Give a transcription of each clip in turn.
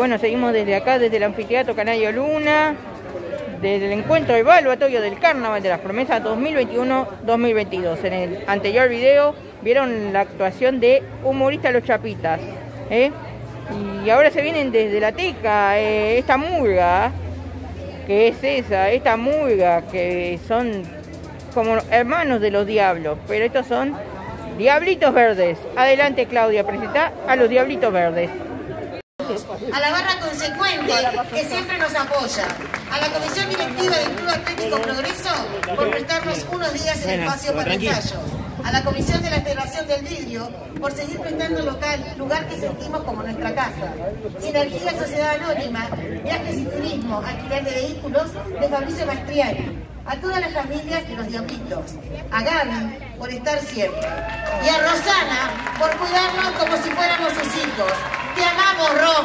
bueno, seguimos desde acá, desde el Anfiteatro Canario Luna, desde el encuentro evaluatorio del Carnaval de las Promesas 2021-2022. En el anterior video vieron la actuación de Humoristas Los Chapitas, y ahora se vienen desde la Teca, esta murga, que es esta murga, que son como hermanos de los Diablos, pero estos son Diablitos Verdes. Adelante, Claudia, presenta a los Diablitos Verdes. A la barra consecuente, que siempre nos apoya. A la comisión directiva del Club Atlético Progreso, por prestarnos unos días el espacio para ensayos. A la comisión de la Federación del Vidrio, por seguir prestando lugar que sentimos como nuestra casa. Sinergia Sociedad Anónima, Viajes y Turismo, Alquiler de Vehículos, de Fabricio Mastriani. A todas las familias de los Diablitos. A Gaby, por estar siempre. Y a Rosana, por cuidarnos como si fuéramos sus hijos. Te amamos, Ro.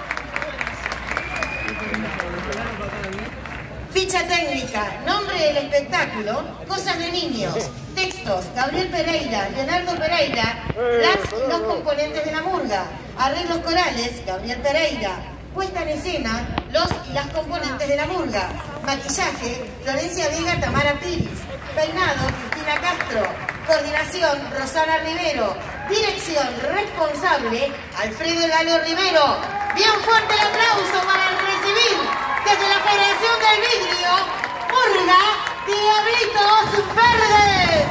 Ficha técnica, nombre del espectáculo, Cosas de Niños. Textos, Gabriel Pereira, Leonardo Pereira, las y los componentes de la murga. Arreglos corales, Gabriel Pereira. Puesta en escena, los y las componentes de la murga. Maquillaje, Florencia Vega, Tamara Piris. Peinado, Cristina Castro. Coordinación, Rosana Rivero. Dirección responsable, Alfredo Lalo Rivero. Bien fuerte el aplauso para recibir desde la Federación del Vidrio, Murga Diablitos Verdes.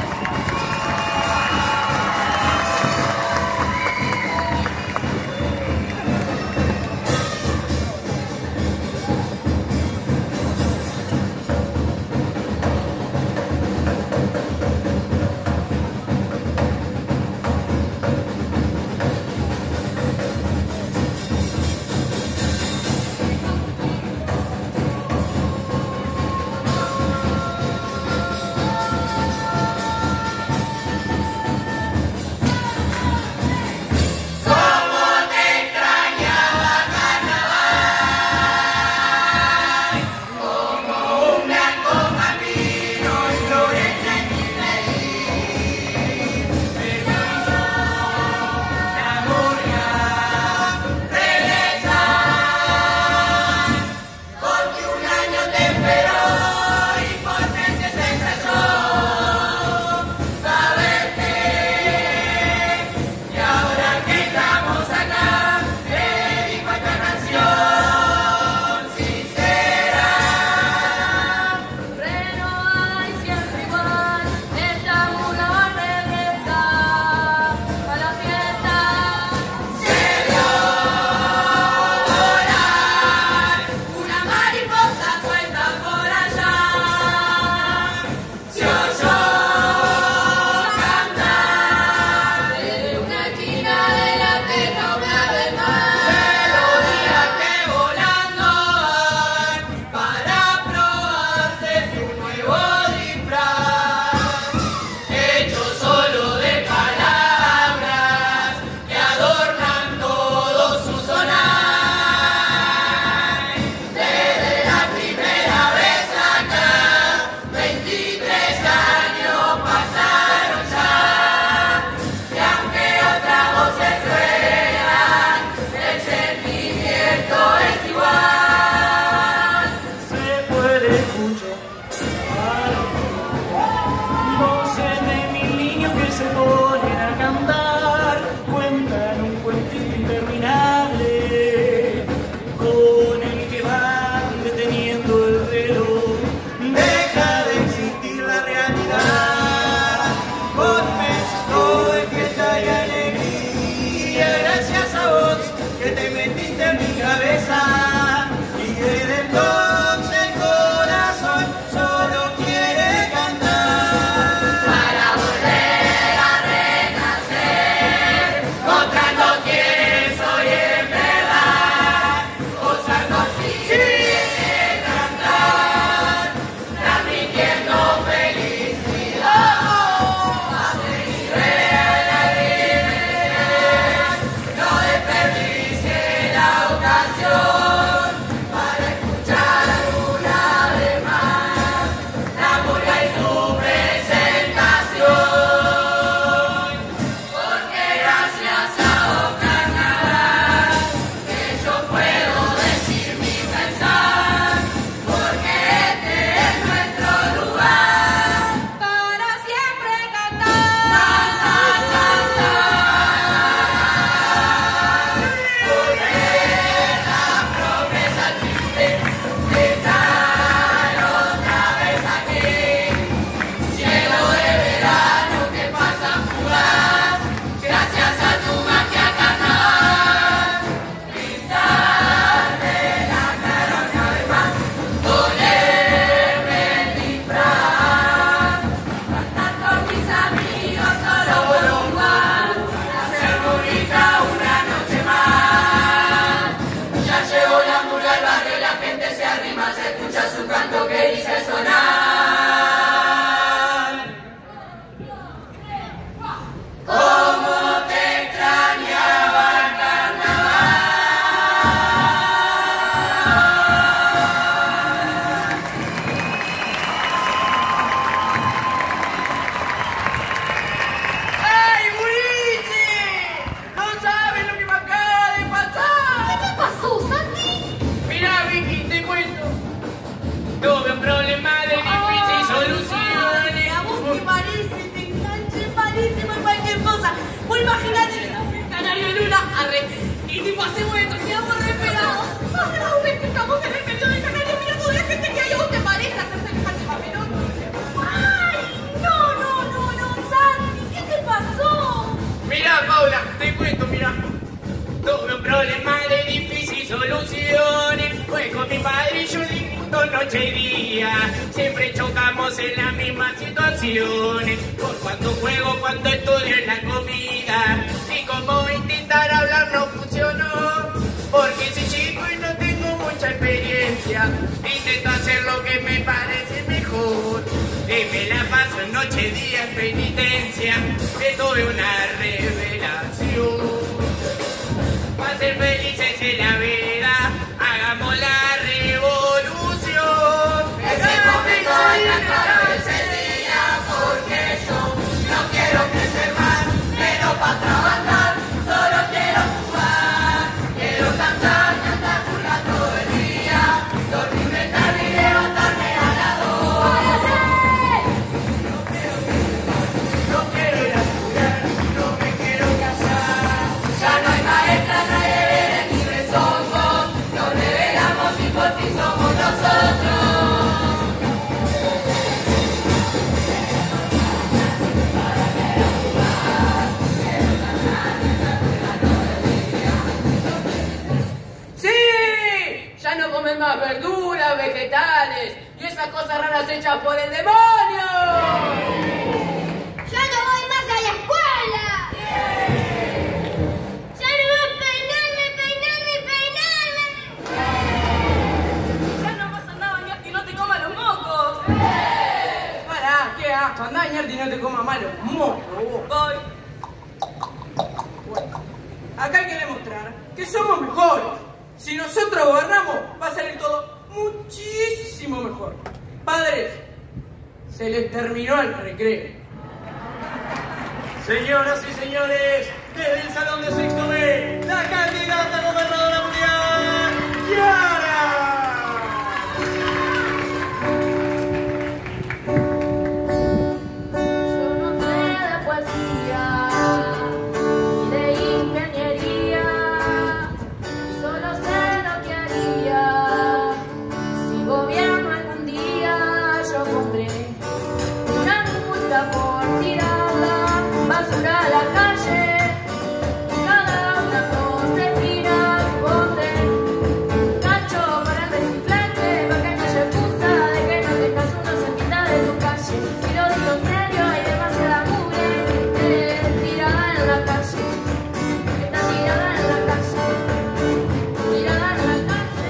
que con mi padre yo discuto noche y día. Siempre chocamos en las mismas situaciones. Por cuando juego, cuando estudio en la comida. Y como intentar hablar no funcionó. Porque soy chico y no tengo mucha experiencia. Intento hacer lo que me parece mejor. Y me la paso en noche y día en penitencia. Que tuve una revelación. Para ser felices en la vida, hagamos la revolución. Ese momento está claro ese día, porque yo no quiero crecer más, pero para trabajar solo quiero jugar. Quiero cantar, cantar pura todo el día, dormirme tarde y levantarme a las 2. No quiero ir a estudiar, no me quiero casar. Ya no hay maestra, no hay deberes, libres somos, nos revelamos y por fin somos nosotros. ¡Sí! Ya no comen más verduras, vegetales y esas cosas raras hechas por el demonio. ¡Ya no voy más a la escuela! ¡Ya no voy a peinarme! Ya no vas a andar a bañarte y no te coman los mocos. Pará, qué asco, andá a bañarte y no te comas malos mocos. Voy. Bueno, acá hay que demostrar que somos mejores. Si nosotros gobernamos, va a salir todo muchísimo mejor. Padres, se les terminó el recreo. Señoras y señores, desde el salón de sexto B, la candidata a gobernadora mundial, Yara. Yo no sé de poesía ni de ingeniería, solo sé lo que haría si gobierno algún día. Yo compré una multa por tirarla basura a la calle, cada una con espinas, bote, cacho para el reciclaje, para que no haya excusa de que no tengas una cerquita de tu calle. Y lo digo en serio, hay demasiada mugre tirada en la calle, está tirada en la calle, tirada en la calle.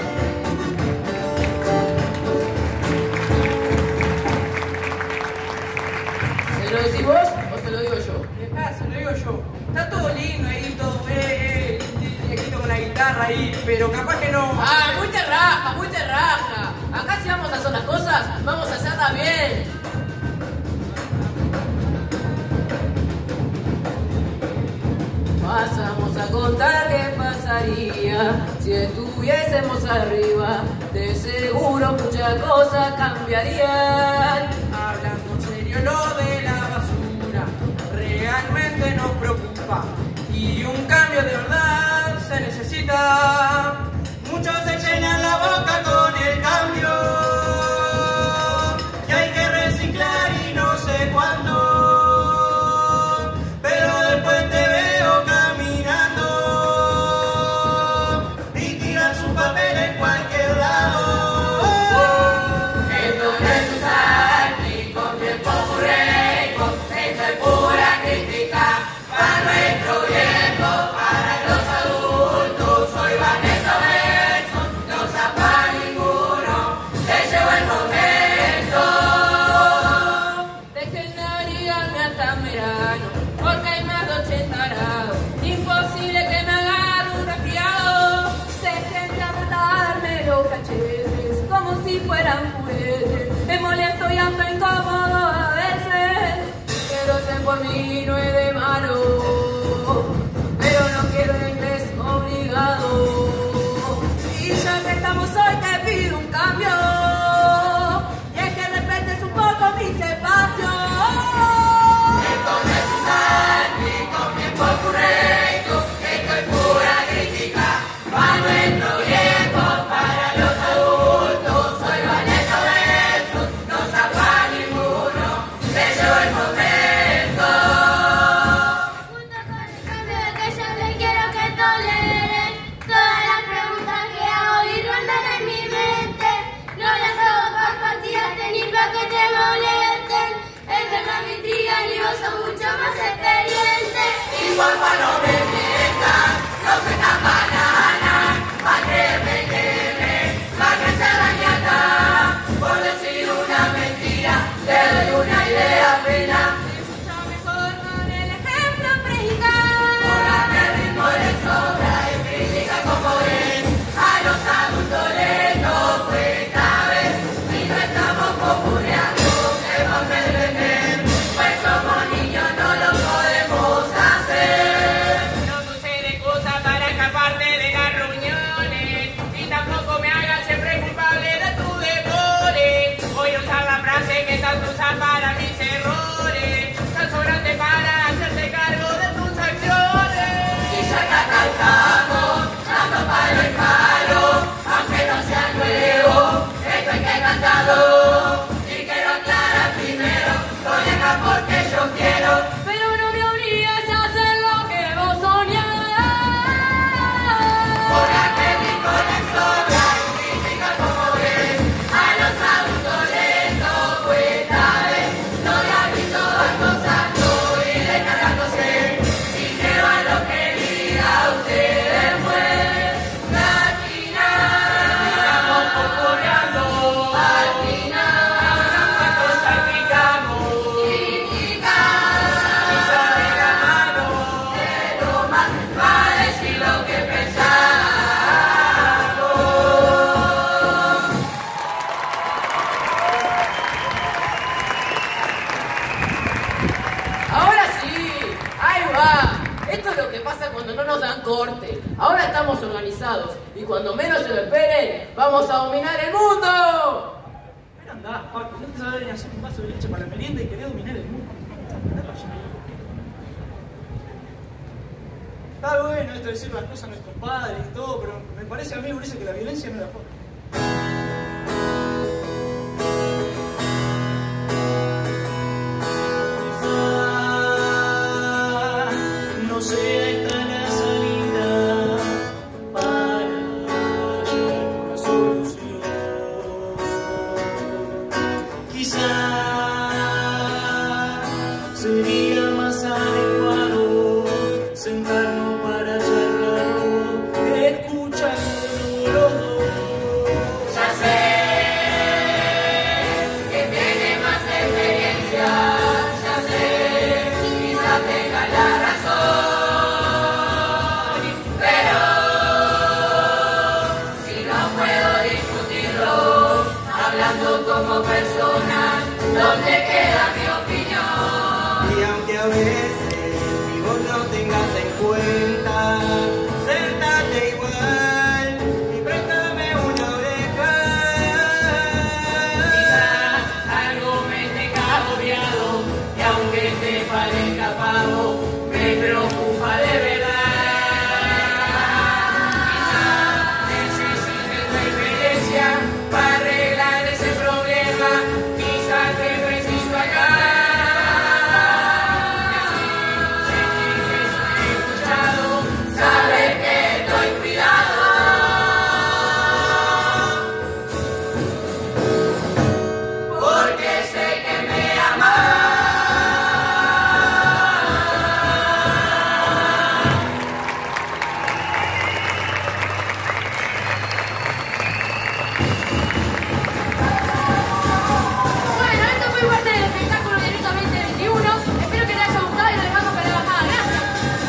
¿Se lo decís vos o se lo digo yo? Vieja, se lo digo yo. Está todo lindo ahí, todo viejito con la guitarra ahí, pero capaz que no. Ah, muy terraja, muy terraja. Acá si vamos a hacer las cosas, vamos a hacerlas bien. Pasamos a contar qué pasaría si estuviésemos arriba. De seguro muchas cosas cambiarían. Hablando en serio, lo de la basura realmente nos preocupa. Y un cambio de verdad se necesita. Muchos se llenan la boca con el cambio, que hay que reciclar y no sé cuándo, pero después te veo caminando y tiran su papel en cualquier lado. Esto no es usar cuando no nos dan corte. Ahora estamos organizados y cuando menos se lo esperen, vamos a dominar el mundo. Pero andá, Paco, no te sabes ni hacer un vaso de leche para la merienda y querés dominar el mundo. Está bueno esto de decir las cosas a nuestros padres y todo, pero me parece a mí, Ulises, que la violencia no es la forma. No sea esta la salida para hallar una solución. Quizá sería más adecuado sentarnos para charlarlo, escuchando los dos. Ya sé que tiene más experiencia, ya sé, quizá tenga la razón. Como persona, ¿dónde queda mi opinión? Y aunque a veces mi voz no tengas en cuenta, sentate igual y préstame una oreja. Quizá algo me tenga agobiado y aunque te parezca pavo, me preocupa de verdad. Quizá necesites referencia para arreglar ese problema. Quizá te preciso acá. Saber que estoy cuidado, porque sé que me amas. Bueno, esto fue parte del espectáculo Diablito 2021. Espero que les haya gustado y nos dejamos con la bajada. Gracias.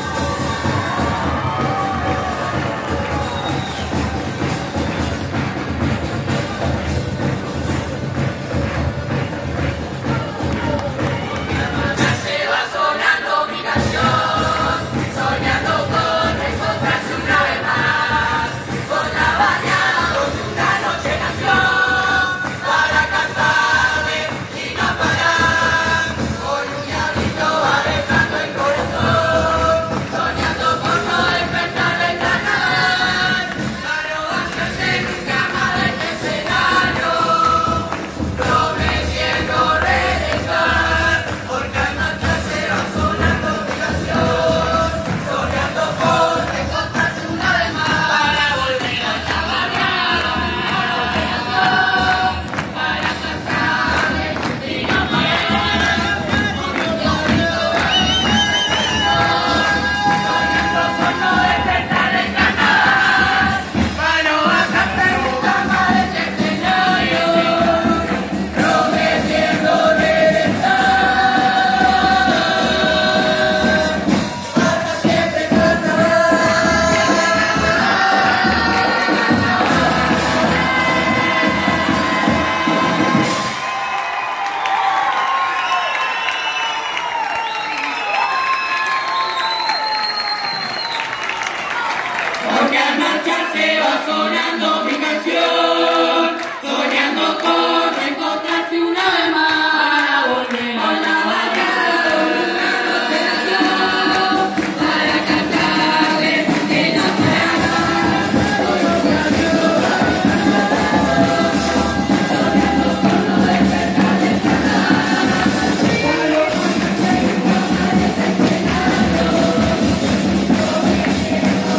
Se va sonando mi canción, soñando con encontrarse una vez más, con la bañada donde una noche nació, para cantarle y no parar. Hoy un diablito va dejando el corazón, soñando con no despertar del canal, para no bajarse nunca más de este escenario, prometiendo regresar, porque al marchar se va sonando mi canción, soñando con encontrarse una vez más, para volver a la barriada, para cantarle y no parar. Soñando con no despertar del canal, para no bajarse nunca más de este escenario, prometiendo regresar, para siempre cantar. Porque al marchar se va sonando mi canción, soñando con reencontrarse una vez más, para volver a la barriada donde una noche nació, para cantarle y no parar. Soñando con no despertar del canal, para no bajarse nunca más de este escenario, prometiendo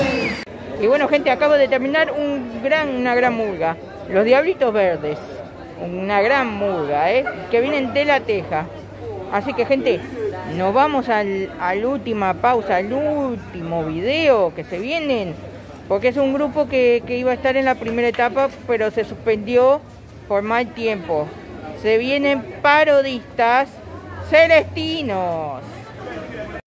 Y bueno, gente, acabo de terminar una gran murga. Los Diablitos Verdes. una gran murga, que vienen de La Teja. Así que, gente, nos vamos a la última pausa, al último video que se vienen, porque es un grupo que iba a estar en la primera etapa, pero se suspendió por mal tiempo. Se vienen Parodistas Celestinos.